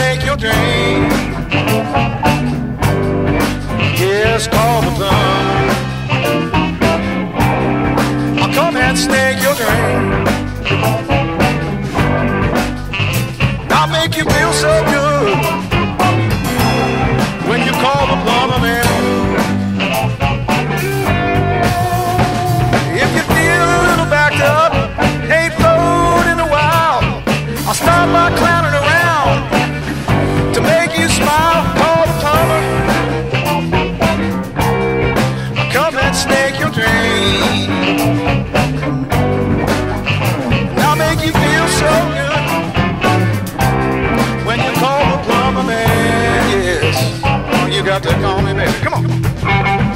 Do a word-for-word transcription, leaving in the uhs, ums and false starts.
snake your drain. Yes, call the plumber. I'll come and snake your drain. I'll make you feel so good when you call the plumber, man. If you feel a little backed up, ain't flowed in a while, I'll start by clowning around to make you smile. Call the plumber. I'll come and snake your drain. I'll make you feel so good when you call the plumber, man. Yes, oh, you got to call me, baby. Come on.